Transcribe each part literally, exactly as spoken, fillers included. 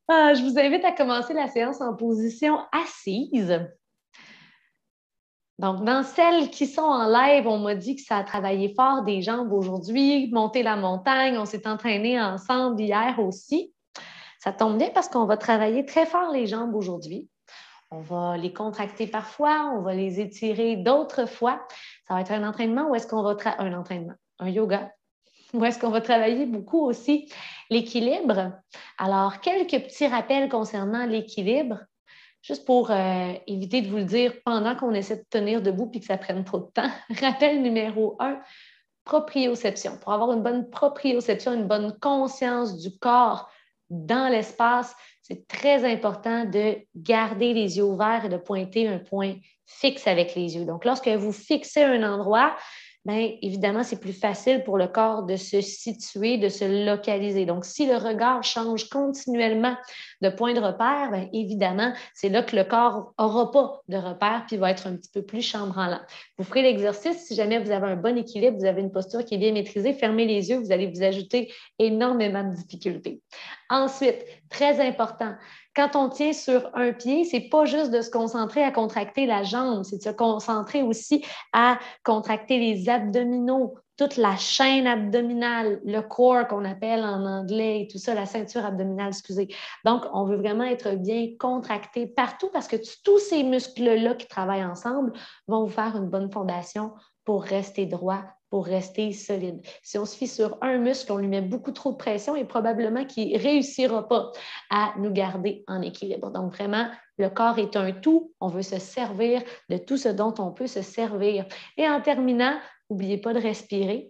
Ah, je vous invite à commencer la séance en position assise. Donc, dans celles qui sont en live, on m'a dit que ça a travaillé fort des jambes aujourd'hui, monter la montagne, on s'est entraîné ensemble hier aussi. Ça tombe bien parce qu'on va travailler très fort les jambes aujourd'hui. On va les contracter parfois, on va les étirer d'autres fois. Ça va être un entraînement ou est-ce qu'on va travailler un entraînement, un yoga, où est-ce qu'on va travailler beaucoup aussi l'équilibre. Alors, quelques petits rappels concernant l'équilibre, juste pour euh, éviter de vous le dire pendant qu'on essaie de tenir debout et que ça prenne trop de temps. Rappel numéro un, proprioception. Pour avoir une bonne proprioception, une bonne conscience du corps dans l'espace, c'est très important de garder les yeux ouverts et de pointer un point fixe avec les yeux. Donc, lorsque vous fixez un endroit, bien, évidemment, c'est plus facile pour le corps de se situer, de se localiser. Donc, si le regard change continuellement de point de repère, bien, évidemment, c'est là que le corps n'aura pas de repère puis va être un petit peu plus chambranlant. Vous ferez l'exercice. Si jamais vous avez un bon équilibre, vous avez une posture qui est bien maîtrisée, fermez les yeux, vous allez vous ajouter énormément de difficultés. Ensuite, très important, quand on tient sur un pied, c'est pas juste de se concentrer à contracter la jambe, c'est de se concentrer aussi à contracter les abdominaux, toute la chaîne abdominale, le core qu'on appelle en anglais et tout ça, la ceinture abdominale, excusez. Donc, on veut vraiment être bien contracté partout parce que tous ces muscles-là qui travaillent ensemble vont vous faire une bonne fondation pour rester droit, pour rester solide. Si on se fie sur un muscle, on lui met beaucoup trop de pression et probablement qu'il ne réussira pas à nous garder en équilibre. Donc, vraiment, le corps est un tout. On veut se servir de tout ce dont on peut se servir. Et en terminant, n'oubliez pas de respirer.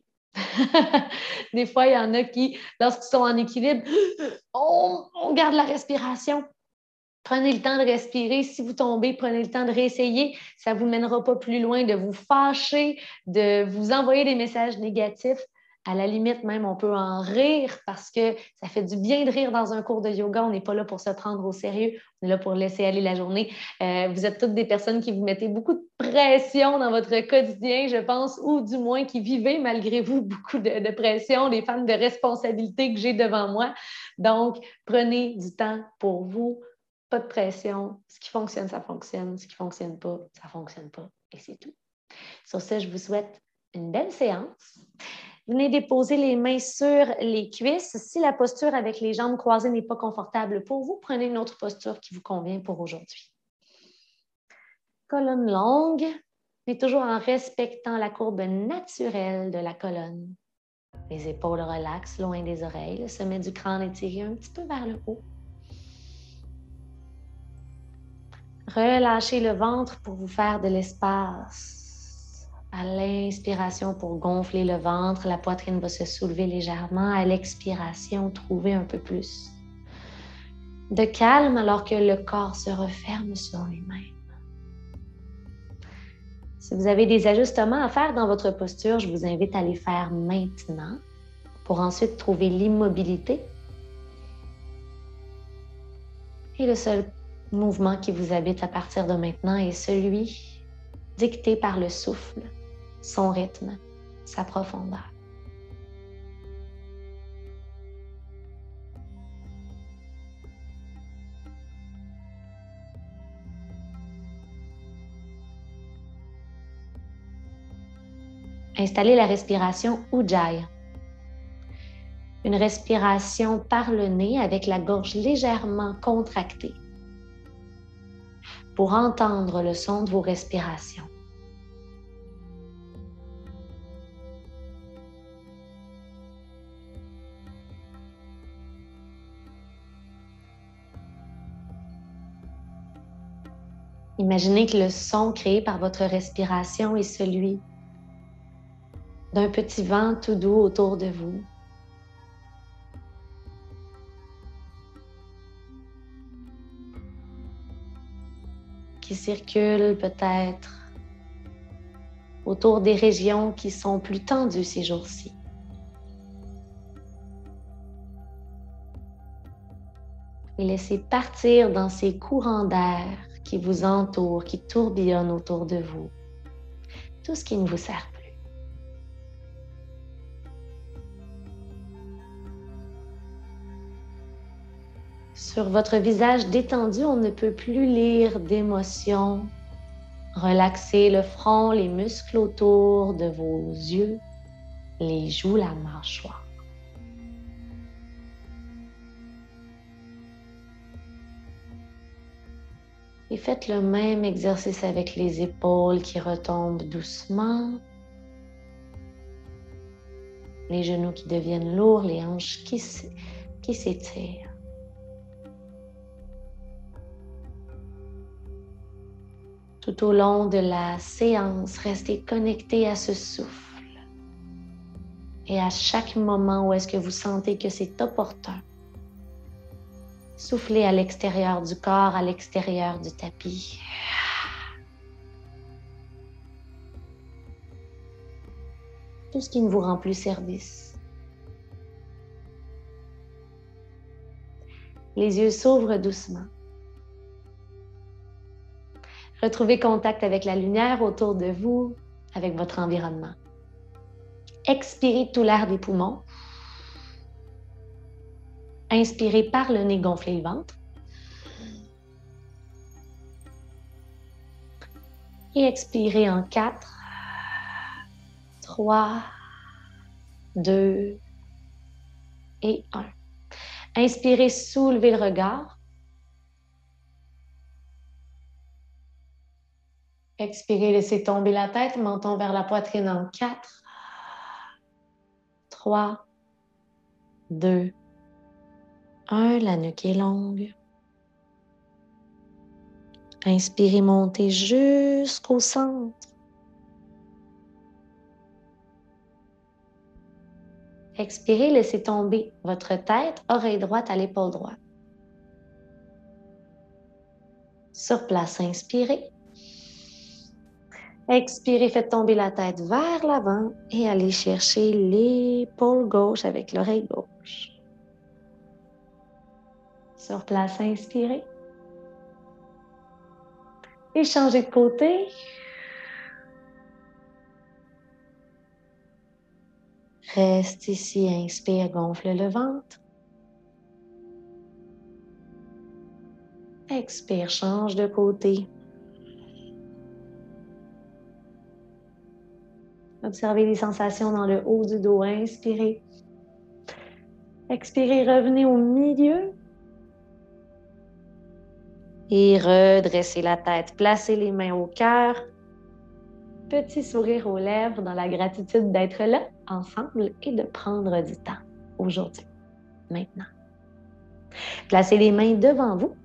Des fois, il y en a qui, lorsqu'ils sont en équilibre, on, on garde la respiration. Prenez le temps de respirer. Si vous tombez, prenez le temps de réessayer. Ça ne vous mènera pas plus loin de vous fâcher, de vous envoyer des messages négatifs. À la limite, même, on peut en rire parce que ça fait du bien de rire dans un cours de yoga. On n'est pas là pour se prendre au sérieux. On est là pour laisser aller la journée. Euh, vous êtes toutes des personnes qui vous mettez beaucoup de pression dans votre quotidien, je pense, ou du moins qui vivez malgré vous beaucoup de, de pression, des femmes de responsabilité que j'ai devant moi. Donc, prenez du temps pour vous. Pas de pression. Ce qui fonctionne, ça fonctionne. Ce qui ne fonctionne pas, ça ne fonctionne pas. Et c'est tout. Sur ce, je vous souhaite une belle séance. Venez déposer les mains sur les cuisses. Si la posture avec les jambes croisées n'est pas confortable pour vous, prenez une autre posture qui vous convient pour aujourd'hui. Colonne longue, mais toujours en respectant la courbe naturelle de la colonne. Les épaules relaxent loin des oreilles. Le sommet du crâne étiré un petit peu vers le haut. Relâchez le ventre pour vous faire de l'espace. À l'inspiration, pour gonfler le ventre, la poitrine va se soulever légèrement. À l'expiration, trouvez un peu plus de calme alors que le corps se referme sur lui-même. Si vous avez des ajustements à faire dans votre posture, je vous invite à les faire maintenant pour ensuite trouver l'immobilité. Et le seul mouvement qui vous habite à partir de maintenant est celui dicté par le souffle, son rythme, sa profondeur. Installez la respiration Ujjayi. Une respiration par le nez avec la gorge légèrement contractée pour entendre le son de vos respirations. Imaginez que le son créé par votre respiration est celui d'un petit vent tout doux autour de vous. Qui circule peut-être autour des régions qui sont plus tendues ces jours-ci. Et laissez partir dans ces courants d'air qui vous entourent, qui tourbillonnent autour de vous, tout ce qui ne vous sert plus. Sur votre visage détendu, on ne peut plus lire d'émotions. Relaxez le front, les muscles autour de vos yeux, les joues, la mâchoire. Et faites le même exercice avec les épaules qui retombent doucement. Les genoux qui deviennent lourds, les hanches qui s'étirent. Tout au long de la séance, restez connecté à ce souffle. Et à chaque moment où est-ce que vous sentez que c'est opportun, soufflez à l'extérieur du corps, à l'extérieur du tapis. Tout ce qui ne vous rend plus service. Les yeux s'ouvrent doucement. Retrouvez contact avec la lumière autour de vous, avec votre environnement. Expirez tout l'air des poumons. Inspirez par le nez, gonflez le ventre. Et expirez en quatre, trois, deux et un. Inspirez, soulevez le regard. Expirez, laissez tomber la tête, menton vers la poitrine en quatre, trois, deux, un. La nuque est longue. Inspirez, montez jusqu'au centre. Expirez, laissez tomber votre tête, oreille droite à l'épaule droite. Sur place, inspirez. Expirez, faites tomber la tête vers l'avant et allez chercher l'épaule gauche avec l'oreille gauche. Sur place, inspirez. Et changez de côté. Reste ici, inspire, gonfle le ventre. Expire, change de côté. Observez les sensations dans le haut du dos. Inspirez. Expirez, revenez au milieu. Et redressez la tête. Placez les mains au cœur. Petit sourire aux lèvres dans la gratitude d'être là, ensemble, et de prendre du temps aujourd'hui, maintenant. Placez les mains devant vous.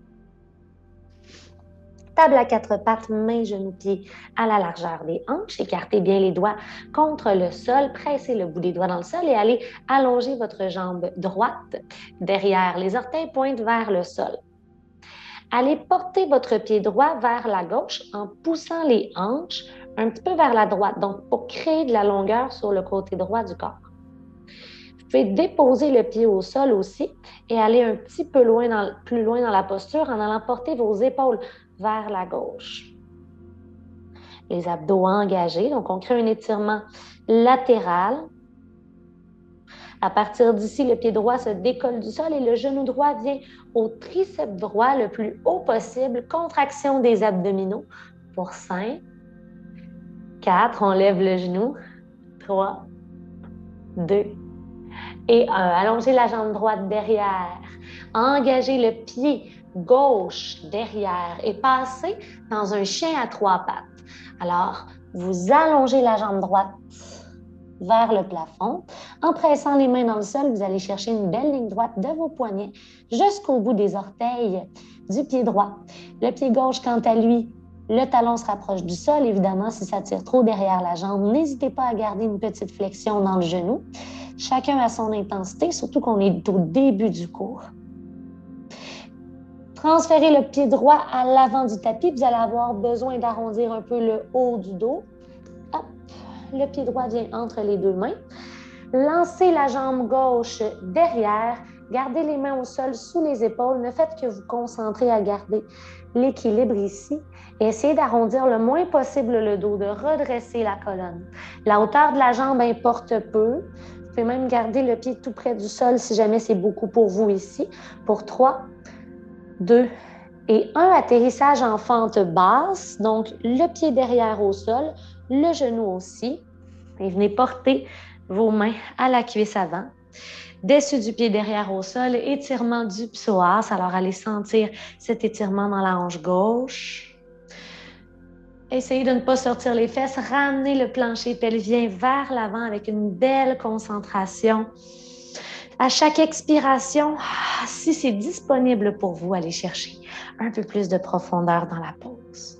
Table à quatre pattes, mains, genoux, pieds à la largeur des hanches. Écartez bien les doigts contre le sol. Pressez le bout des doigts dans le sol et allez allonger votre jambe droite derrière. Les orteils pointent vers le sol. Allez porter votre pied droit vers la gauche en poussant les hanches un petit peu vers la droite, donc pour créer de la longueur sur le côté droit du corps. Vous pouvez déposer le pied au sol aussi et aller un petit peu loin dans, plus loin dans la posture en allant porter vos épaules vers la gauche. Les abdos engagés, donc on crée un étirement latéral. À partir d'ici, le pied droit se décolle du sol et le genou droit vient au triceps droit le plus haut possible. Contraction des abdominaux pour cinq, quatre, on lève le genou, trois, deux et un. Allongez la jambe droite derrière. Engagez le pied gauche derrière et passez dans un chien à trois pattes. Alors, vous allongez la jambe droite vers le plafond. En pressant les mains dans le sol, vous allez chercher une belle ligne droite de vos poignets jusqu'au bout des orteils du pied droit. Le pied gauche, quant à lui, le talon se rapproche du sol. Évidemment, si ça tire trop derrière la jambe, n'hésitez pas à garder une petite flexion dans le genou. Chacun à son intensité, surtout qu'on est au début du cours. Transférez le pied droit à l'avant du tapis. Vous allez avoir besoin d'arrondir un peu le haut du dos. Hop, le pied droit vient entre les deux mains. Lancez la jambe gauche derrière. Gardez les mains au sol sous les épaules. Ne faites que vous concentrer à garder l'équilibre ici. Et essayez d'arrondir le moins possible le dos, de redresser la colonne. La hauteur de la jambe importe peu. Vous pouvez même garder le pied tout près du sol si jamais c'est beaucoup pour vous ici. Pour trois, deux et un. Atterrissage en fente basse. Donc, le pied derrière au sol, le genou aussi. Et venez porter vos mains à la cuisse avant. Dessus du pied derrière au sol, étirement du psoas. Alors, allez sentir cet étirement dans la hanche gauche. Essayez de ne pas sortir les fesses. Ramenez le plancher pelvien vers l'avant avec une belle concentration. À chaque expiration, si c'est disponible pour vous, allez chercher un peu plus de profondeur dans la pose.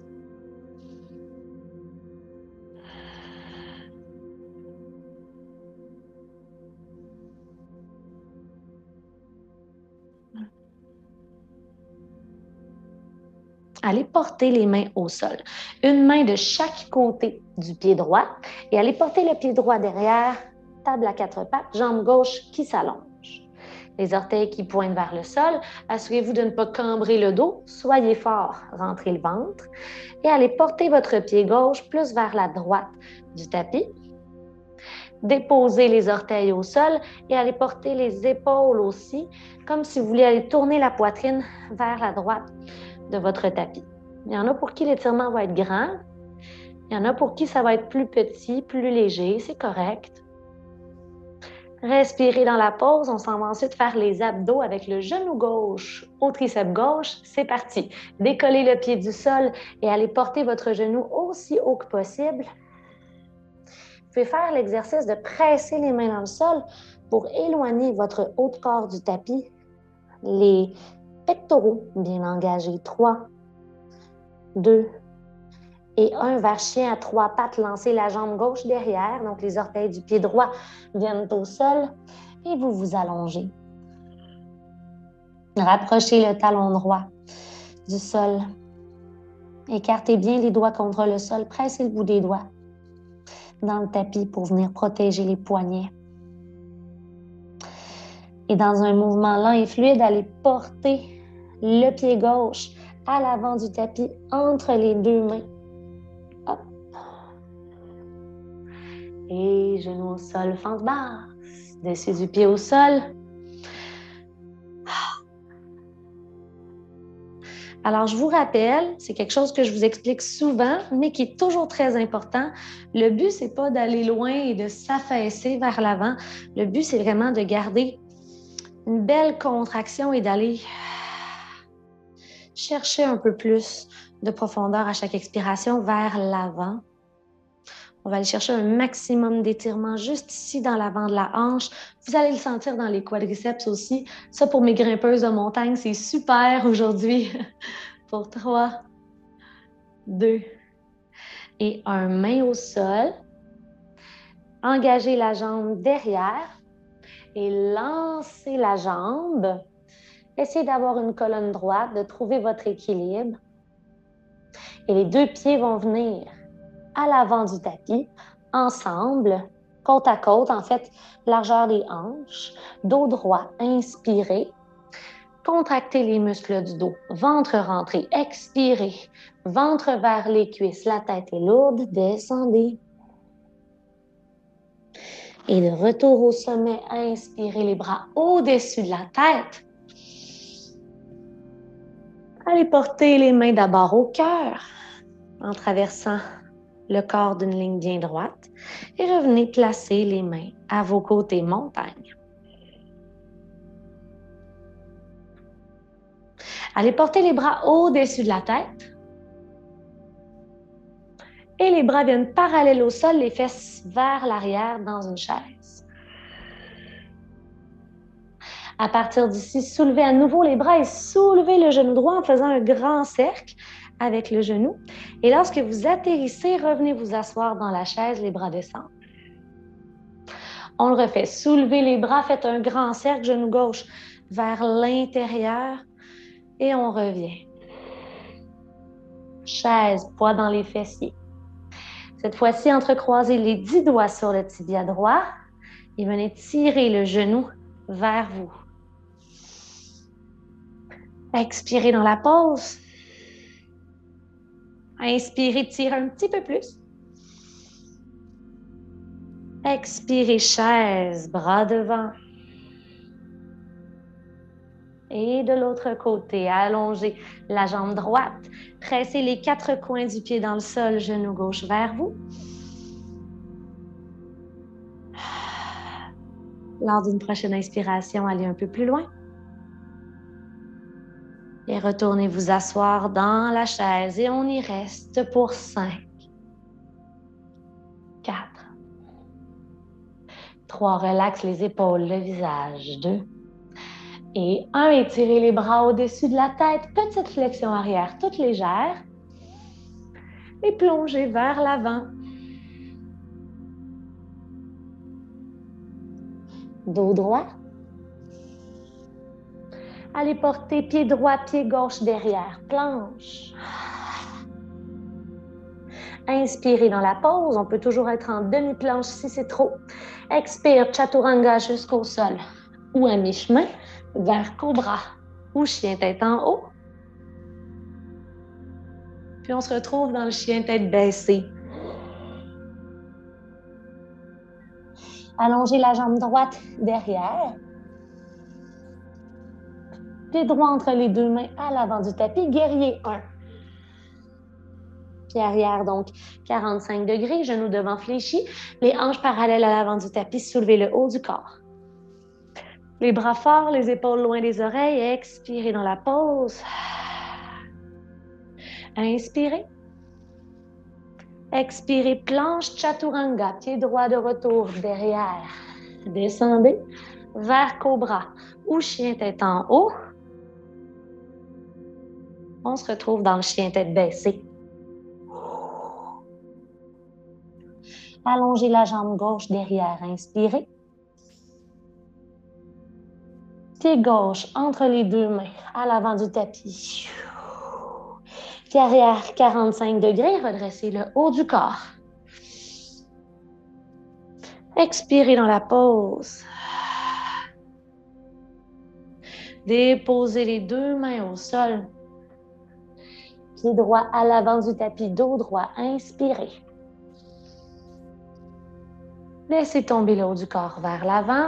Allez porter les mains au sol. Une main de chaque côté du pied droit et allez porter le pied droit derrière, table à quatre pattes, jambe gauche qui s'allonge. Les orteils qui pointent vers le sol. Assurez-vous de ne pas cambrer le dos. Soyez fort, rentrez le ventre. Et allez porter votre pied gauche plus vers la droite du tapis. Déposez les orteils au sol et allez porter les épaules aussi, comme si vous vouliez aller tourner la poitrine vers la droite de votre tapis. Il y en a pour qui l'étirement va être grand. Il y en a pour qui ça va être plus petit, plus léger. C'est correct. Respirez dans la pause. On s'en va ensuite faire les abdos avec le genou gauche au triceps gauche. C'est parti. Décollez le pied du sol et allez porter votre genou aussi haut que possible. Vous pouvez faire l'exercice de presser les mains dans le sol pour éloigner votre haut de corps du tapis. Les pectoraux bien engagés. trois, deux et un. Vers chien à trois pattes. Lancez la jambe gauche derrière. Donc, les orteils du pied droit viennent au sol et vous vous allongez. Rapprochez le talon droit du sol. Écartez bien les doigts contre le sol. Pressez le bout des doigts dans le tapis pour venir protéger les poignets. Et dans un mouvement lent et fluide, allez porter le pied gauche à l'avant du tapis entre les deux mains. Hop. Et genou au sol, fente basse. Dessus du pied au sol. Alors, je vous rappelle, c'est quelque chose que je vous explique souvent, mais qui est toujours très important. Le but, c'est pas d'aller loin et de s'affaisser vers l'avant. Le but, c'est vraiment de garder une belle contraction et d'aller chercher un peu plus de profondeur à chaque expiration vers l'avant. On va aller chercher un maximum d'étirement juste ici dans l'avant de la hanche. Vous allez le sentir dans les quadriceps aussi. Ça, pour mes grimpeuses de montagne, c'est super aujourd'hui. Pour trois, deux et un. Main au sol. Engagez la jambe derrière et lancez la jambe. Essayez d'avoir une colonne droite, de trouver votre équilibre. Et les deux pieds vont venir à l'avant du tapis, ensemble, côte à côte, en fait, largeur des hanches, dos droit, inspirez, contractez les muscles du dos, ventre rentré, expirez, ventre vers les cuisses, la tête est lourde, descendez. Et de retour au sommet, inspirez les bras au-dessus de la tête. Allez porter les mains d'abord au cœur, en traversant le corps d'une ligne bien droite et revenez placer les mains à vos côtés montagne. Allez porter les bras au-dessus de la tête et les bras viennent parallèles au sol, les fesses vers l'arrière dans une chaise. À partir d'ici, soulevez à nouveau les bras et soulevez le genou droit en faisant un grand cercle avec le genou. Et lorsque vous atterrissez, revenez vous asseoir dans la chaise, les bras descendent. On le refait. Soulevez les bras, faites un grand cercle, genou gauche vers l'intérieur et on revient. Chaise, poids dans les fessiers. Cette fois-ci, entrecroisez les dix doigts sur le tibia droit et venez tirer le genou vers vous. Expirez dans la pause. Inspirez, tirez un petit peu plus. Expirez, chaise, bras devant. Et de l'autre côté, allongez la jambe droite. Pressez les quatre coins du pied dans le sol, genou gauche vers vous. Lors d'une prochaine inspiration, allez un peu plus loin. Et retournez vous asseoir dans la chaise. Et on y reste pour cinq, quatre, trois, relaxe les épaules, le visage, deux. Et un, étirez les bras au-dessus de la tête. Petite flexion arrière, toute légère. Et plongez vers l'avant. Dos droit. Allez porter pied droit, pied gauche derrière. Planche. Inspirez dans la pause. On peut toujours être en demi-planche si c'est trop. Expire, chaturanga jusqu'au sol. Ou à mi-chemin, vers cobra. Ou chien tête en haut. Puis on se retrouve dans le chien tête baissée. Allongez la jambe droite derrière. Pied droit entre les deux mains à l'avant du tapis. Guerrier un. Pied arrière, donc quarante-cinq degrés, genoux devant fléchis. Les hanches parallèles à l'avant du tapis. Soulevez le haut du corps. Les bras forts, les épaules loin des oreilles. Expirez dans la pause. Inspirez. Expirez, planche chaturanga, pied droit de retour derrière. Descendez vers cobra ou chien tête en haut. On se retrouve dans le chien tête baissée. Allongez la jambe gauche derrière. Inspirez. Pied gauche entre les deux mains à l'avant du tapis. Pied arrière, quarante-cinq degrés. Redressez le haut du corps. Expirez dans la pause. Déposez les deux mains au sol. Pied droit à l'avant du tapis, dos droit. Inspirez. Laissez tomber le haut du corps vers l'avant.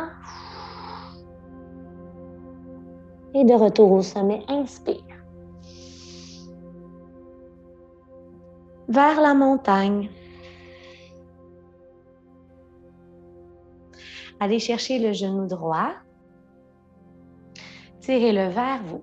Et de retour au sommet, inspire. Vers la montagne. Allez chercher le genou droit. Tirez-le vers vous.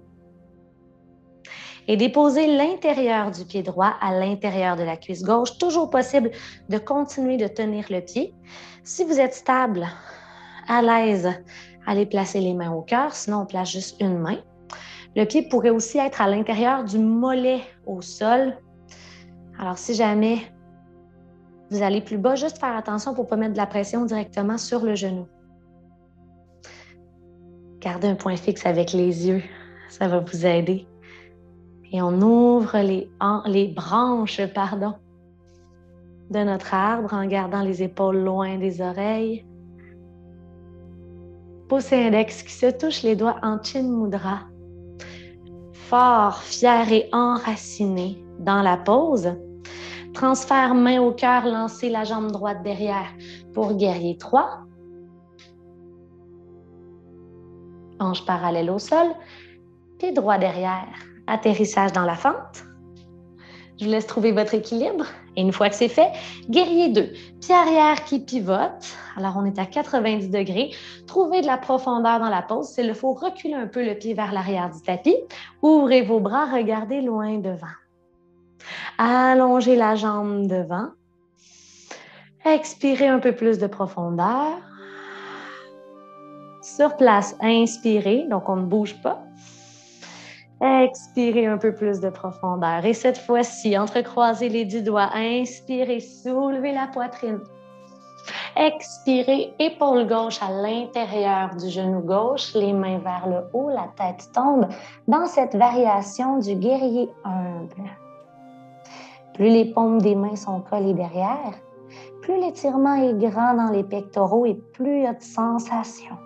Et déposez l'intérieur du pied droit à l'intérieur de la cuisse gauche. Toujours possible de continuer de tenir le pied. Si vous êtes stable, à l'aise, allez placer les mains au cœur. Sinon, on place juste une main. Le pied pourrait aussi être à l'intérieur du mollet au sol. Alors, si jamais vous allez plus bas, juste faire attention pour ne pas mettre de la pression directement sur le genou. Gardez un point fixe avec les yeux. Ça va vous aider. Et on ouvre les, les branches pardon, de notre arbre en gardant les épaules loin des oreilles. Pouce et index qui se touchent, les doigts en Chin Mudra. Fort, fier et enraciné dans la pose. Transfert main au cœur, lancez la jambe droite derrière pour guerrier trois. Hanche parallèle au sol. Pied droit derrière. Atterrissage dans la fente. Je vous laisse trouver votre équilibre. Et une fois que c'est fait, guerrier deux. Pied arrière qui pivote. Alors, on est à quatre-vingt-dix degrés. Trouvez de la profondeur dans la pose. S'il le faut, reculez un peu le pied vers l'arrière du tapis. Ouvrez vos bras, regardez loin devant. Allongez la jambe devant. Expirez un peu plus de profondeur. Sur place, inspirez, donc on ne bouge pas. Expirez un peu plus de profondeur. Et cette fois-ci, entrecroisez les dix doigts. Inspirez, soulevez la poitrine. Expirez, épaule gauche à l'intérieur du genou gauche, les mains vers le haut, la tête tombe dans cette variation du guerrier humble. Plus les paumes des mains sont collées derrière, plus l'étirement est grand dans les pectoraux et plus il y a de sensations.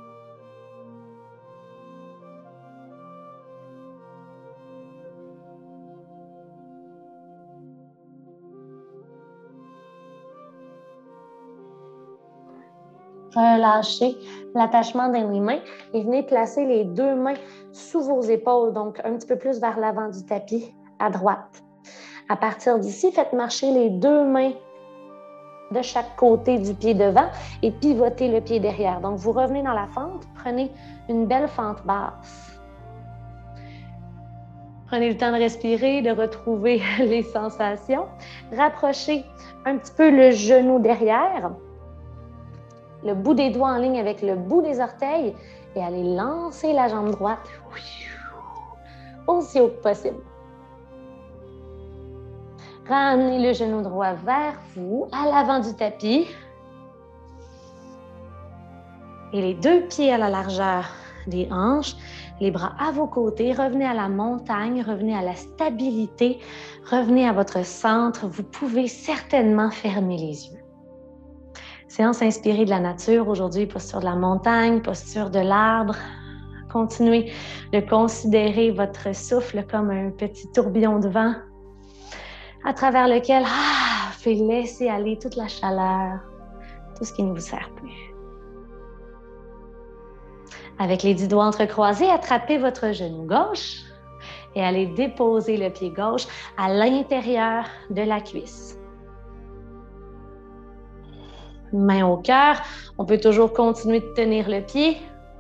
Relâchez l'attachement dans les mains et venez placer les deux mains sous vos épaules, donc un petit peu plus vers l'avant du tapis, à droite. À partir d'ici, faites marcher les deux mains de chaque côté du pied devant et pivotez le pied derrière. Donc, vous revenez dans la fente, prenez une belle fente basse. Prenez le temps de respirer, de retrouver les sensations. Rapprochez un petit peu le genou derrière, le bout des doigts en ligne avec le bout des orteils et allez lancer la jambe droite aussi haut que possible. Ramenez le genou droit vers vous, à l'avant du tapis. Et les deux pieds à la largeur des hanches, les bras à vos côtés. Revenez à la montagne, revenez à la stabilité, revenez à votre centre. Vous pouvez certainement fermer les yeux. Séance inspirée de la nature. Aujourd'hui, posture de la montagne, posture de l'arbre. Continuez de considérer votre souffle comme un petit tourbillon de vent à travers lequel ah, vous pouvez laisser aller toute la chaleur, tout ce qui ne vous sert plus. Avec les dix doigts entrecroisés, attrapez votre genou gauche et allez déposer le pied gauche à l'intérieur de la cuisse. Main au cœur, on peut toujours continuer de tenir le pied.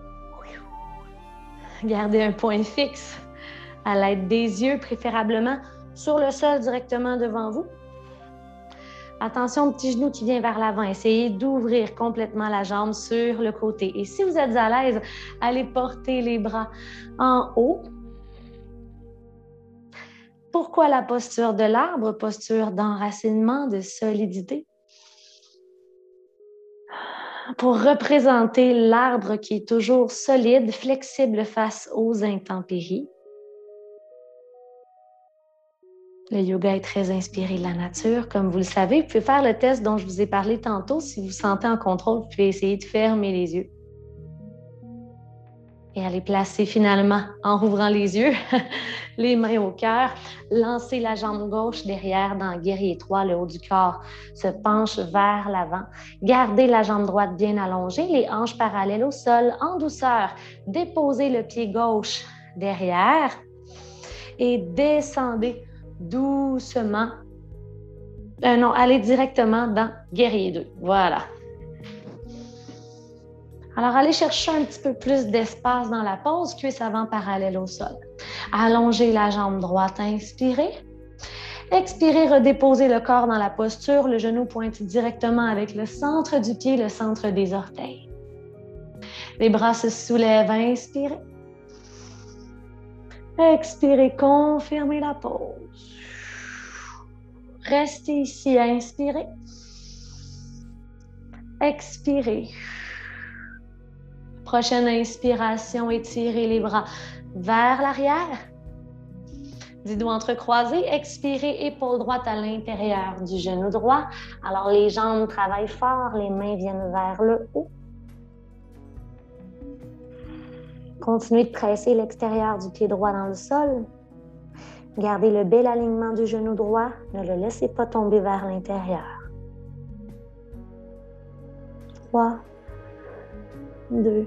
Gardez un point fixe à l'aide des yeux, préférablement sur le sol directement devant vous. Attention au petit genou qui vient vers l'avant. Essayez d'ouvrir complètement la jambe sur le côté. Et si vous êtes à l'aise, allez porter les bras en haut. Pourquoi la posture de l'arbre? Posture d'enracinement, de solidité. Pour représenter l'arbre qui est toujours solide, flexible face aux intempéries. Le yoga est très inspiré de la nature. Comme vous le savez, vous pouvez faire le test dont je vous ai parlé tantôt. Si vous vous sentez en contrôle, vous pouvez essayer de fermer les yeux. Et aller placer finalement, en rouvrant les yeux, les mains au cœur. Lancez la jambe gauche derrière dans guerrier trois, le haut du corps se penche vers l'avant. Gardez la jambe droite bien allongée, les hanches parallèles au sol, en douceur. Déposez le pied gauche derrière et descendez doucement. Euh, non, allez directement dans guerrier deux. Voilà. Alors, allez chercher un petit peu plus d'espace dans la pose, cuisse avant parallèle au sol. Allongez la jambe droite, inspirez. Expirez, redéposez le corps dans la posture. Le genou pointe directement avec le centre du pied, le centre des orteils. Les bras se soulèvent, inspirez. Expirez, confirmez la pause. Restez ici, inspirez. Expirez. Prochaine inspiration, étirez les bras vers l'arrière. Dix doigts entrecroisés. Expirez, épaule droite à l'intérieur du genou droit. Alors, les jambes travaillent fort, les mains viennent vers le haut. Continuez de presser l'extérieur du pied droit dans le sol. Gardez le bel alignement du genou droit. Ne le laissez pas tomber vers l'intérieur. Trois, deux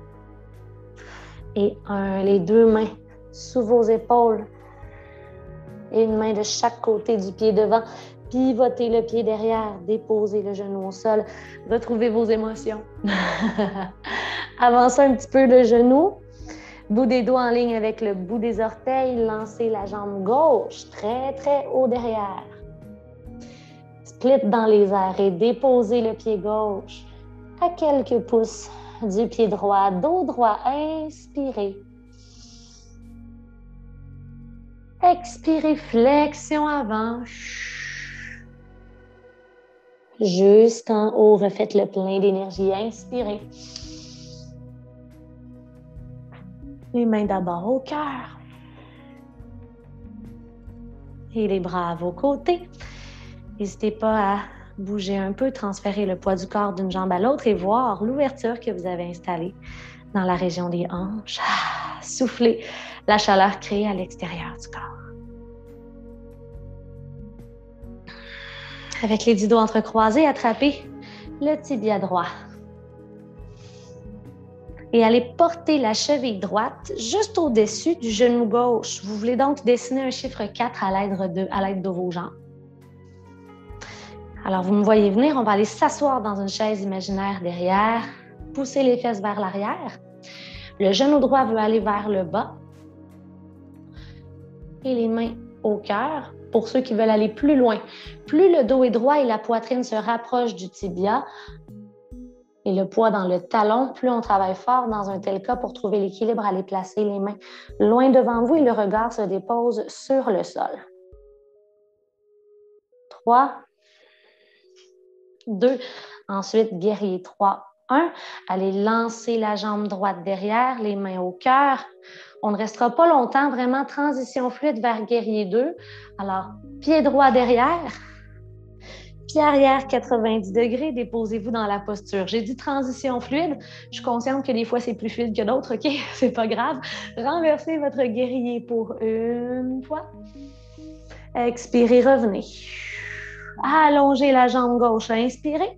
et un. Les deux mains sous vos épaules. Et une main de chaque côté du pied devant. Pivotez le pied derrière. Déposez le genou au sol. Retrouvez vos émotions. Avancez un petit peu le genou. Bout des doigts en ligne avec le bout des orteils. Lancez la jambe gauche très, très haut derrière. Split dans les airs et déposez le pied gauche à quelques pouces du pied droit. Dos droit, inspirez. Expirez, flexion avant. Jusqu'en haut, refaites le plein d'énergie. Inspirez. Les mains d'abord au cœur. Et les bras à vos côtés. N'hésitez pas à bouger un peu, transférer le poids du corps d'une jambe à l'autre et voir l'ouverture que vous avez installée dans la région des hanches. Ah, soufflez la chaleur créée à l'extérieur du corps. Avec les dix doigts entrecroisés, attrapez le tibia droit. Et allez porter la cheville droite juste au-dessus du genou gauche. Vous voulez donc dessiner un chiffre quatre à l'aide de, à l'aide de vos jambes. Alors, vous me voyez venir, on va aller s'asseoir dans une chaise imaginaire derrière, pousser les fesses vers l'arrière. Le genou droit veut aller vers le bas. Et les mains au cœur. Pour ceux qui veulent aller plus loin, plus le dos est droit et la poitrine se rapproche du tibia et le poids dans le talon, plus on travaille fort dans un tel cas pour trouver l'équilibre, aller placer les mains loin devant vous et le regard se dépose sur le sol. trois, deux, ensuite guerrier trois, un. Allez lancer la jambe droite derrière, les mains au cœur. On ne restera pas longtemps, vraiment transition fluide vers guerrier deux. Alors, pied droit derrière, pied arrière quatre-vingt-dix degrés, déposez-vous dans la posture. J'ai dit transition fluide, je suis consciente que des fois c'est plus fluide que d'autres, ok? C'est pas grave. Renversez votre guerrier pour une fois. Expirez, revenez. Allongez la jambe gauche, inspirez.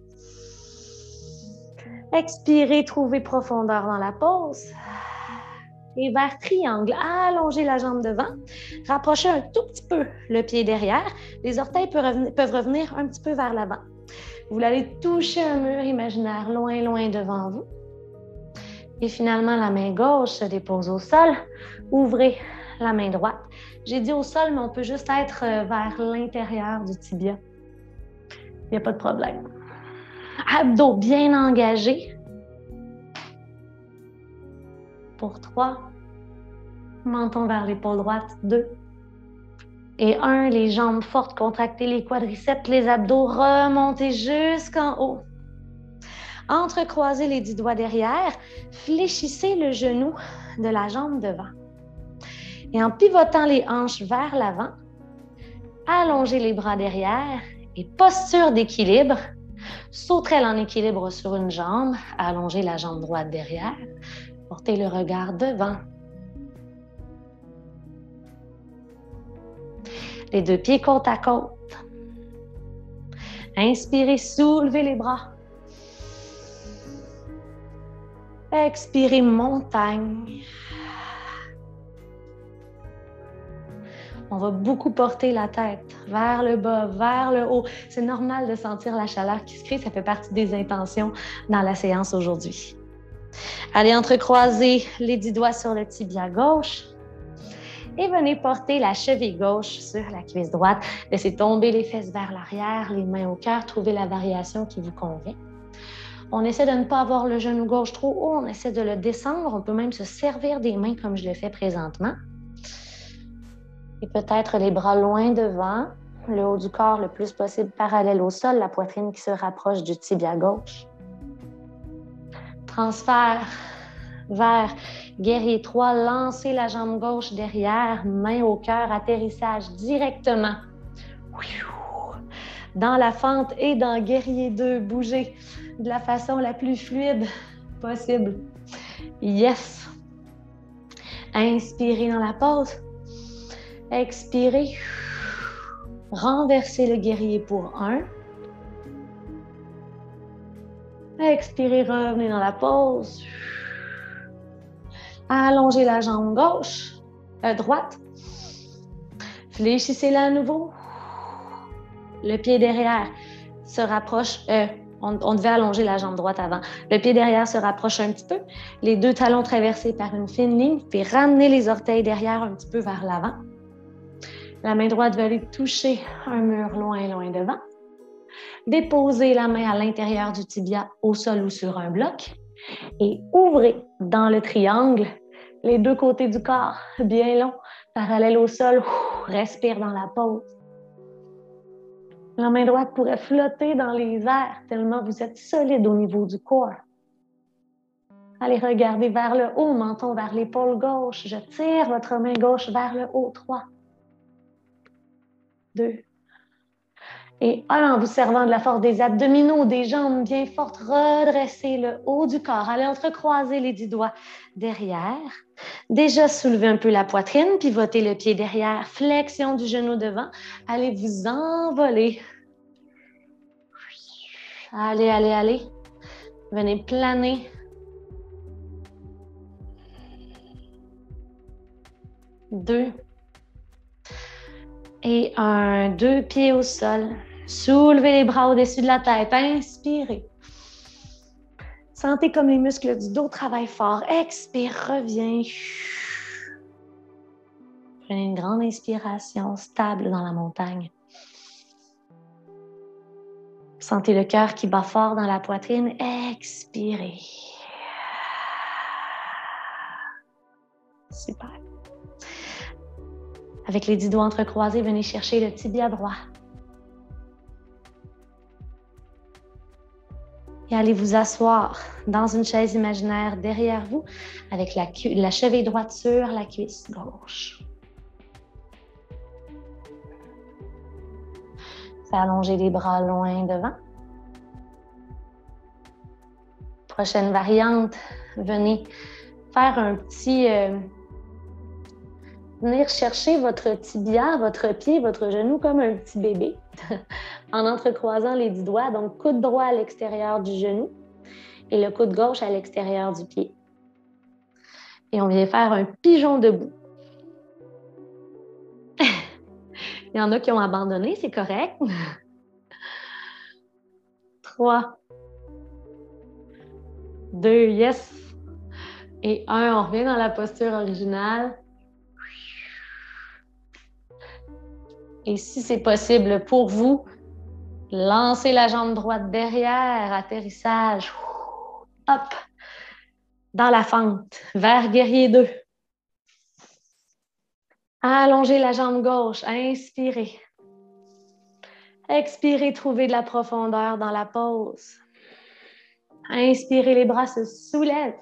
Expirez, trouvez profondeur dans la pose. Et vers triangle, allongez la jambe devant, rapprochez un tout petit peu le pied derrière, les orteils peuvent revenir, peuvent revenir un petit peu vers l'avant. Vous allez toucher un mur imaginaire loin, loin devant vous. Et finalement, la main gauche se dépose au sol. Ouvrez la main droite. J'ai dit au sol, mais on peut juste être vers l'intérieur du tibia. Il n'y a pas de problème. Abdos bien engagés. Pour trois, menton vers l'épaule droite, deux. Et un, les jambes fortes, contractez les quadriceps, les abdos, remontez jusqu'en haut. Entrecroisez les dix doigts derrière, fléchissez le genou de la jambe devant. Et en pivotant les hanches vers l'avant, allongez les bras derrière et posture d'équilibre. Sauterelle en équilibre sur une jambe, allongez la jambe droite derrière. Portez le regard devant. Les deux pieds côte à côte. Inspirez, soulevez les bras. Expirez, montagne. On va beaucoup porter la tête vers le bas, vers le haut. C'est normal de sentir la chaleur qui se crée. Ça fait partie des intentions dans la séance aujourd'hui. Allez entrecroiser les dix doigts sur le tibia gauche et venez porter la cheville gauche sur la cuisse droite. Laissez tomber les fesses vers l'arrière, les mains au cœur. Trouvez la variation qui vous convient. On essaie de ne pas avoir le genou gauche trop haut. On essaie de le descendre. On peut même se servir des mains comme je le fais présentement. Et peut-être les bras loin devant, le haut du corps le plus possible parallèle au sol, la poitrine qui se rapproche du tibia gauche. Transfert vers guerrier trois, lancez la jambe gauche derrière, main au cœur, atterrissage directement. Dans la fente et dans guerrier deux, bougez de la façon la plus fluide possible. Yes! Inspirez dans la pause. Expirez. Renversez le guerrier pour un. Expirez, revenez dans la pause. Allongez la jambe gauche, euh, droite. Fléchissez-la à nouveau. Le pied derrière se rapproche. Euh, on, on devait allonger la jambe droite avant. Le pied derrière se rapproche un petit peu. Les deux talons traversés par une fine ligne. Puis ramenez les orteils derrière un petit peu vers l'avant. La main droite va aller toucher un mur loin, loin devant. Déposez la main à l'intérieur du tibia, au sol ou sur un bloc. Et ouvrez dans le triangle les deux côtés du corps, bien long, parallèle au sol. Respire dans la pause. La main droite pourrait flotter dans les airs tellement vous êtes solide au niveau du corps. Allez regarder vers le haut, menton vers l'épaule gauche. Je tire votre main gauche vers le haut. Trois. Deux. Et un, en vous servant de la force des abdominaux, des jambes bien fortes, redressez le haut du corps. Allez entrecroiser les dix doigts derrière. Déjà soulevez un peu la poitrine, pivotez le pied derrière, flexion du genou devant. Allez vous envoler. Allez, allez, allez. Venez planer deux. Et un, deux pieds au sol. Soulevez les bras au-dessus de la tête. Inspirez. Sentez comme les muscles du dos travaillent fort. Expire, reviens. Prenez une grande inspiration stable dans la montagne. Sentez le cœur qui bat fort dans la poitrine. Expirez. Super. Avec les dix doigts entrecroisés, venez chercher le tibia droit. Et allez vous asseoir dans une chaise imaginaire derrière vous avec la, la cheville droite sur la cuisse gauche. Faites allonger les bras loin devant. Prochaine variante, venez faire un petit... Euh, venir chercher votre tibia, votre pied, votre genou comme un petit bébé en entrecroisant les dix doigts. Donc, coude droit à l'extérieur du genou et le coude gauche à l'extérieur du pied. Et on vient faire un pigeon debout. Il y en a qui ont abandonné, c'est correct. Trois. Deux, yes. Et un, on revient dans la posture originale. Et si c'est possible pour vous, lancez la jambe droite derrière, atterrissage. Hop, dans la fente, vers guerrier deux. Allongez la jambe gauche, inspirez. Expirez, trouvez de la profondeur dans la pose. Inspirez, les bras se soulèvent.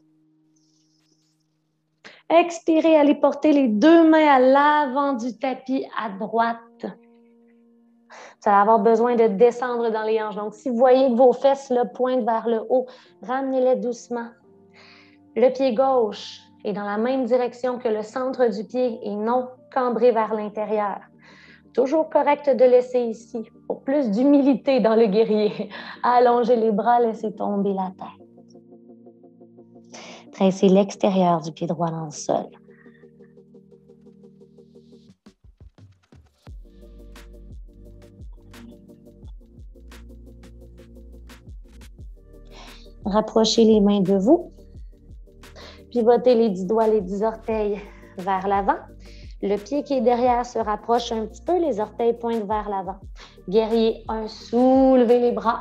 Expirez, allez porter les deux mains à l'avant du tapis à droite. Vous allez avoir besoin de descendre dans les hanches. Donc, si vous voyez que vos fesses là, pointent vers le haut, ramenez-les doucement. Le pied gauche est dans la même direction que le centre du pied et non cambré vers l'intérieur. Toujours correct de laisser ici, pour plus d'humilité dans le guerrier. Allongez les bras, laissez tomber la tête. Tracez l'extérieur du pied droit dans le sol. Rapprochez les mains de vous. Pivotez les dix doigts, les dix orteils vers l'avant. Le pied qui est derrière se rapproche un petit peu, les orteils pointent vers l'avant. Guerrier un, soulevez les bras.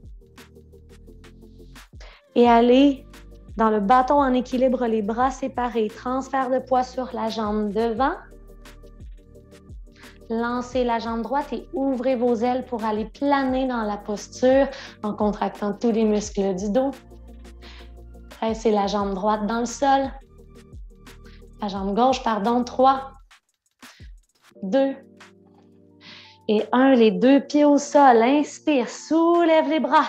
Et allez dans le bâton en équilibre, les bras séparés. Transfert de poids sur la jambe devant. Lancez la jambe droite et ouvrez vos ailes pour aller planer dans la posture en contractant tous les muscles du dos. Pressez la jambe droite dans le sol. La jambe gauche, pardon, trois, deux et un. Les deux pieds au sol. Inspire, soulève les bras.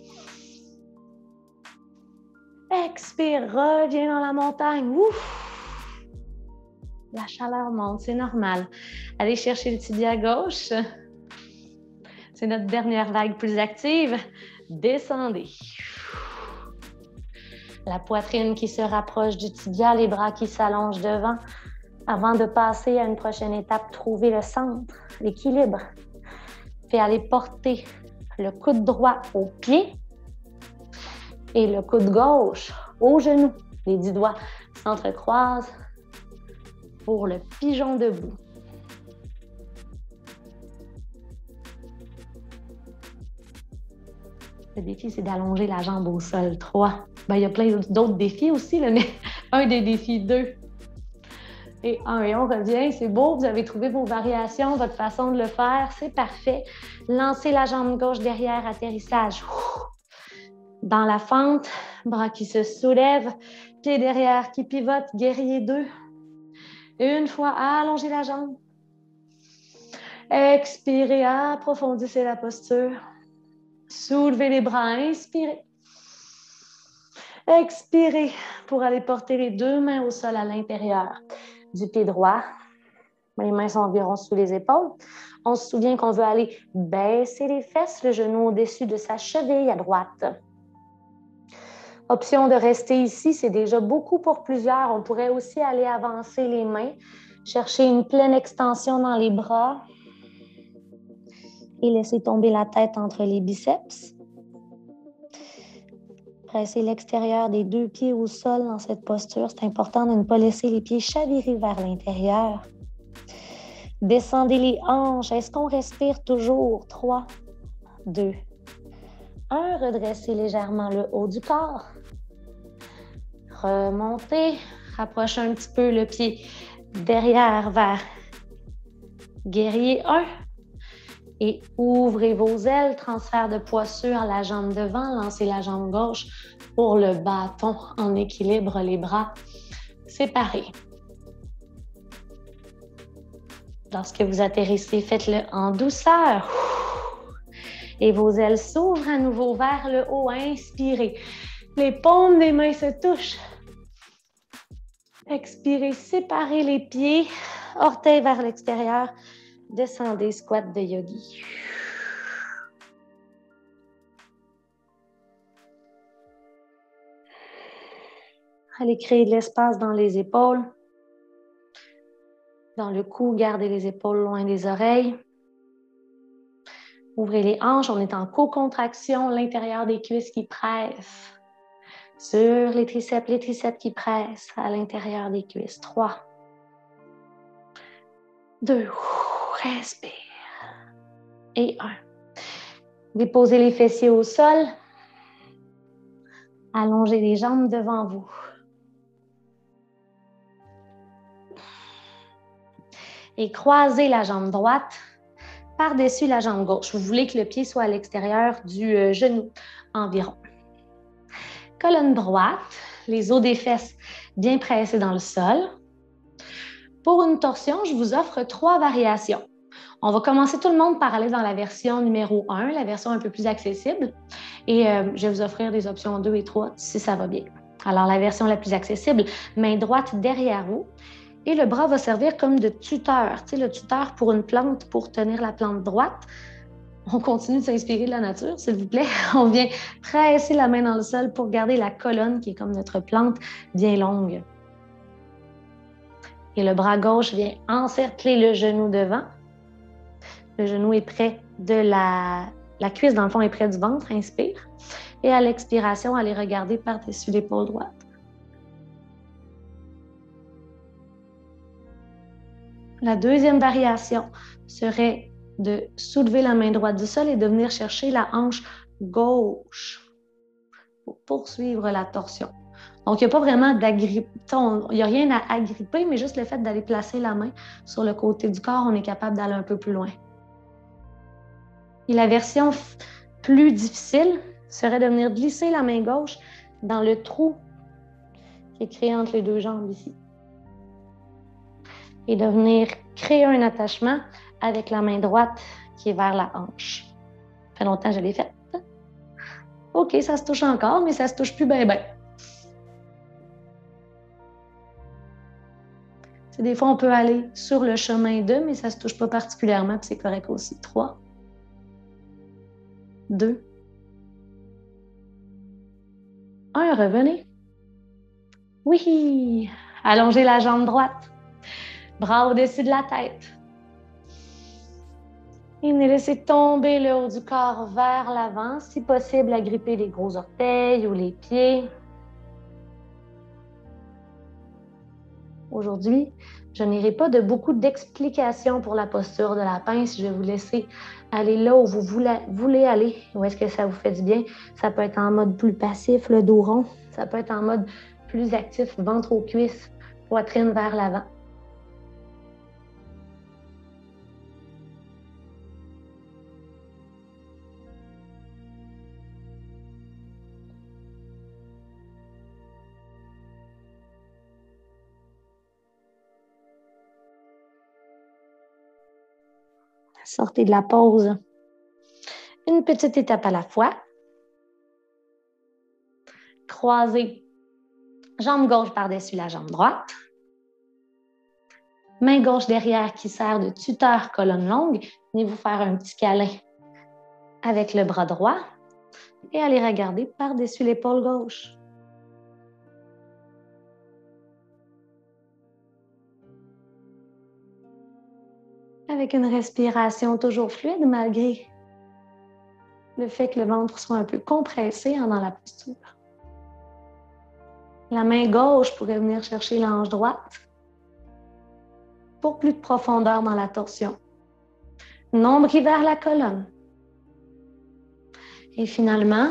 Expire, reviens dans la montagne. Ouf. La chaleur monte, c'est normal. Allez chercher le tibia gauche. C'est notre dernière vague plus active. Descendez. La poitrine qui se rapproche du tibia, les bras qui s'allongent devant. Avant de passer à une prochaine étape, trouvez le centre, l'équilibre. Puis allez porter le coude droit au pied et le coude gauche au genou. Les dix doigts s'entrecroisent pour le pigeon debout. Le défi, c'est d'allonger la jambe au sol. Trois. Ben, il y a plein d'autres défis aussi, là, mais un des défis, deux. Et un, et on revient. C'est beau, vous avez trouvé vos variations, votre façon de le faire. C'est parfait. Lancez la jambe gauche derrière, atterrissage. Dans la fente, bras qui se soulèvent, pied derrière qui pivote, guerrier deux. Une fois, allongez la jambe. Expirez, approfondissez la posture. Soulevez les bras, inspirez. Expirez pour aller porter les deux mains au sol à l'intérieur du pied droit. Les mains sont environ sous les épaules. On se souvient qu'on veut aller baisser les fesses, le genou au-dessus de sa cheville à droite. Option de rester ici, c'est déjà beaucoup pour plusieurs. On pourrait aussi aller avancer les mains Cherchez une pleine extension dans les bras et laissez tomber la tête entre les biceps. Pressez l'extérieur des deux pieds au sol dans cette posture. C'est important de ne pas laisser les pieds chavirer vers l'intérieur. Descendez les hanches. Est-ce qu'on respire toujours? trois, deux, un. Redressez légèrement le haut du corps. Remontez. Rapprochez un petit peu le pied derrière vers guerrier un. Et ouvrez vos ailes. Transfert de poids sur la jambe devant. Lancez la jambe gauche pour le bâton en équilibre, les bras séparés. Lorsque vous atterrissez, faites-le en douceur. Et vos ailes s'ouvrent à nouveau vers le haut. Inspirez. Les paumes des mains se touchent. Expirez, séparez les pieds. Orteils vers l'extérieur. Descendez, squat de yogi. Allez créer de l'espace dans les épaules. Dans le cou, gardez les épaules loin des oreilles. Ouvrez les hanches, on est en co-contraction, l'intérieur des cuisses qui pressent. Sur les triceps, les triceps qui pressent à l'intérieur des cuisses. trois, deux, respire. Et un. Déposez les fessiers au sol. Allongez les jambes devant vous. Et croisez la jambe droite par-dessus la jambe gauche. Vous voulez que le pied soit à l'extérieur du euh, genou environ. Colonne droite, les os des fesses bien pressés dans le sol. Pour une torsion, je vous offre trois variations. On va commencer tout le monde par aller dans la version numéro un, la version un peu plus accessible. Et euh, je vais vous offrir des options deux et trois si ça va bien. Alors, la version la plus accessible, main droite derrière vous. Et le bras va servir comme de tuteur. Tu sais, le tuteur pour une plante, pour tenir la plante droite. On continue de s'inspirer de la nature, s'il vous plaît. On vient presser la main dans le sol pour garder la colonne, qui est comme notre plante, bien longue. Et le bras gauche vient encercler le genou devant. Le genou est près de la... La cuisse, dans le fond, est près du ventre. Inspire. Et à l'expiration, allez regarder par-dessus l'épaule droite. La deuxième variation serait de soulever la main droite du sol et de venir chercher la hanche gauche pour poursuivre la torsion. Donc, il n'y a pas vraiment d'agrippe, il n'y a rien à agripper, mais juste le fait d'aller placer la main sur le côté du corps, on est capable d'aller un peu plus loin. Et la version plus difficile serait de venir glisser la main gauche dans le trou qui est créé entre les deux jambes ici. Et de venir créer un attachement avec la main droite qui est vers la hanche. Ça fait longtemps que je l'ai fait. OK, ça se touche encore, mais ça se touche plus bien, bien. Des fois, on peut aller sur le chemin de, mais ça ne se touche pas particulièrement, puis c'est correct aussi. trois, deux, un, revenez. Oui! Allongez la jambe droite. Bras au-dessus de la tête. Et venez laisser tomber le haut du corps vers l'avant. Si possible, agripper les gros orteils ou les pieds. Aujourd'hui, je n'irai pas de beaucoup d'explications pour la posture de la pince. Je vais vous laisser aller là où vous voulez, voulez aller, où est-ce que ça vous fait du bien. Ça peut être en mode plus passif, le dos rond. Ça peut être en mode plus actif, ventre aux cuisses, poitrine vers l'avant. Sortez de la pause. Une petite étape à la fois. Croisez jambe gauche par-dessus la jambe droite. Main gauche derrière qui sert de tuteur colonne longue. Venez vous faire un petit câlin avec le bras droit et allez regarder par-dessus l'épaule gauche. avec une respiration toujours fluide malgré le fait que le ventre soit un peu compressé dans la posture. La main gauche pourrait venir chercher l'ange droite pour plus de profondeur dans la torsion. Nombril vers la colonne. Et finalement,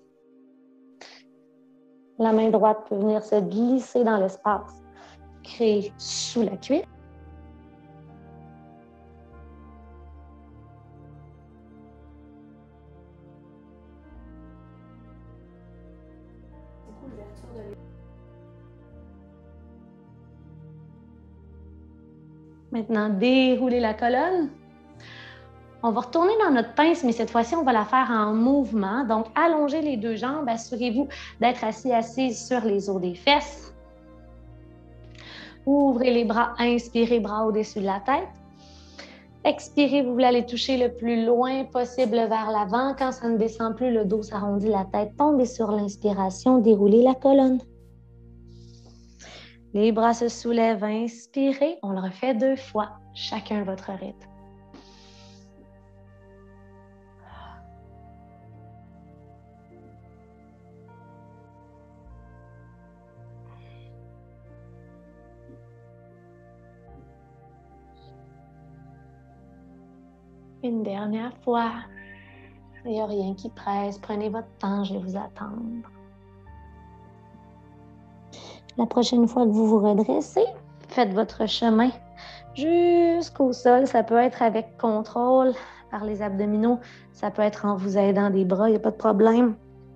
la main droite peut venir se glisser dans l'espace créé sous la cuisse. Maintenant, déroulez la colonne. On va retourner dans notre pince, mais cette fois-ci, on va la faire en mouvement. Donc, allongez les deux jambes. Assurez-vous d'être assis, assise sur les os des fesses. Ouvrez les bras, inspirez, bras au-dessus de la tête. Expirez, vous voulez aller toucher le plus loin possible vers l'avant. Quand ça ne descend plus, le dos s'arrondit, la tête tombe. Et sur l'inspiration, déroulez la colonne. Les bras se soulèvent, inspirez. On le refait deux fois, chacun votre rythme. Une dernière fois. Il n'y a rien qui presse. Prenez votre temps, je vais vous attendre. La prochaine fois que vous vous redressez, faites votre chemin jusqu'au sol. Ça peut être avec contrôle par les abdominaux. Ça peut être en vous aidant des bras, il n'y a pas de problème.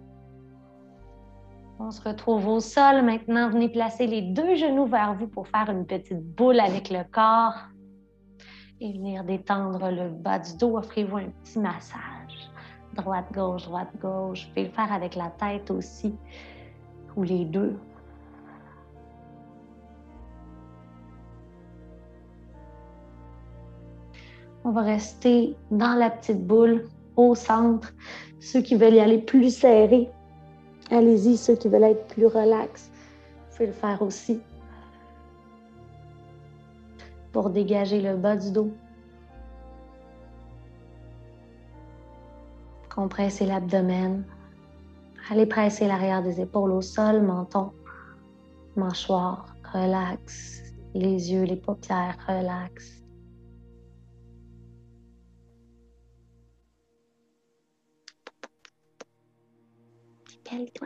On se retrouve au sol. Maintenant, venez placer les deux genoux vers vous pour faire une petite boule avec le corps. Et venir détendre le bas du dos. Offrez-vous un petit massage. Droite-gauche, droite-gauche. Vous pouvez le faire avec la tête aussi. Ou les deux. On va rester dans la petite boule, au centre. Ceux qui veulent y aller plus serré, allez-y. Ceux qui veulent être plus relax, vous pouvez le faire aussi. Pour dégager le bas du dos. Compressez l'abdomen. Allez presser l'arrière des épaules au sol, menton, mâchoire, relax. Les yeux, les paupières, relax. Calme-toi.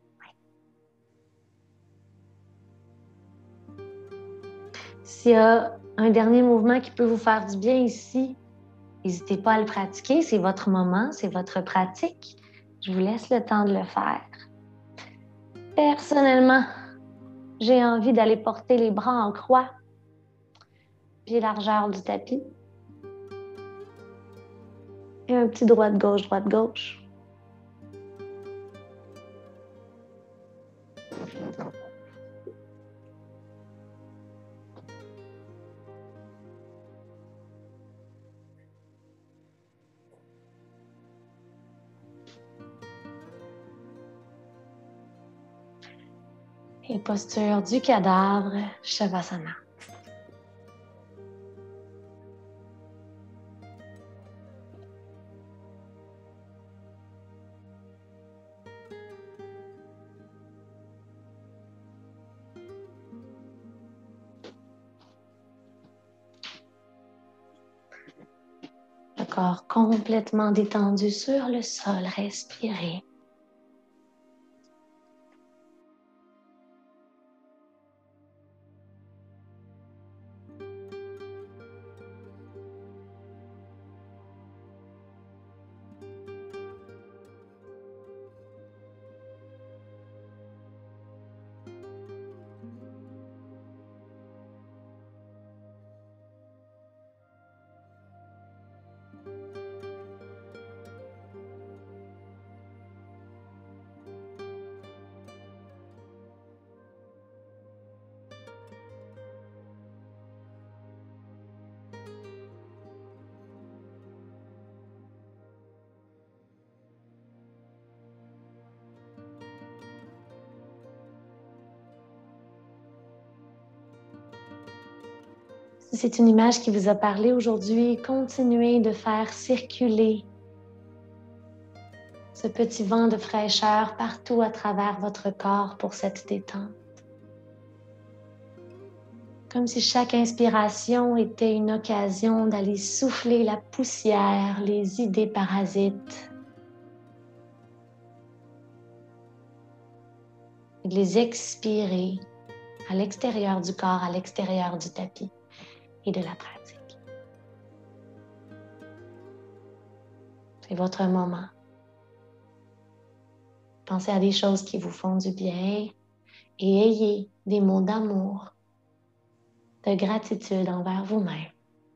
Ouais. S'il y a un dernier mouvement qui peut vous faire du bien ici, n'hésitez pas à le pratiquer. C'est votre moment, c'est votre pratique. Je vous laisse le temps de le faire. Personnellement, j'ai envie d'aller porter les bras en croix, pied largeur du tapis. Et un petit droite-gauche, droite-gauche. Et posture du cadavre, Shavasana. Le corps complètement détendu sur le sol, respirez. Si c'est une image qui vous a parlé aujourd'hui, continuez de faire circuler ce petit vent de fraîcheur partout à travers votre corps pour cette détente. Comme si chaque inspiration était une occasion d'aller souffler la poussière, les idées parasites, et de les expirer à l'extérieur du corps, à l'extérieur du tapis et de la pratique. C'est votre moment. Pensez à des choses qui vous font du bien et ayez des mots d'amour, de gratitude envers vous-même,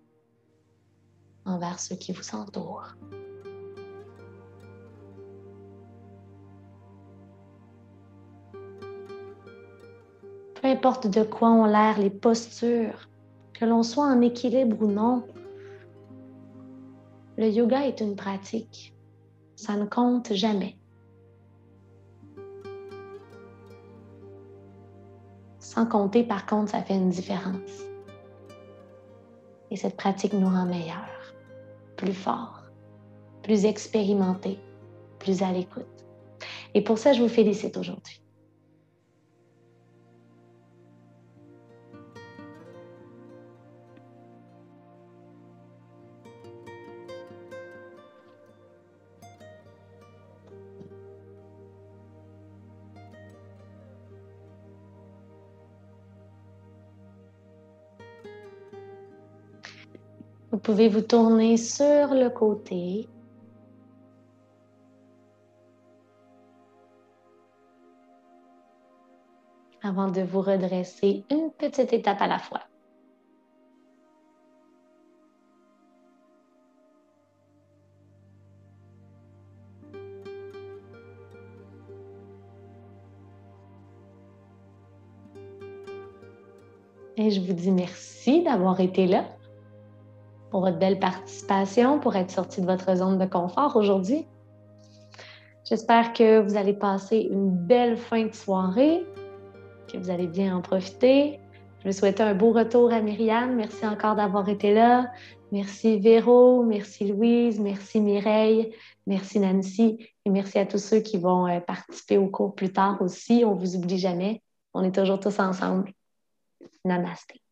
envers ceux qui vous entourent. Peu importe de quoi ont l'air les postures, que l'on soit en équilibre ou non, le yoga est une pratique. Ça ne compte jamais. Sans compter, par contre, ça fait une différence. Et cette pratique nous rend meilleurs, plus forts, plus expérimentés, plus à l'écoute. Et pour ça, je vous félicite aujourd'hui. Vous pouvez vous tourner sur le côté. Avant de vous redresser une petite étape à la fois. Et je vous dis merci d'avoir été là, pour votre belle participation, pour être sorti de votre zone de confort aujourd'hui. J'espère que vous allez passer une belle fin de soirée, que vous allez bien en profiter. Je vous souhaite un beau retour à Myriam. Merci encore d'avoir été là. Merci Véro, merci Louise, merci Mireille, merci Nancy et merci à tous ceux qui vont participer au cours plus tard aussi. On ne vous oublie jamais. On est toujours tous ensemble. Namasté.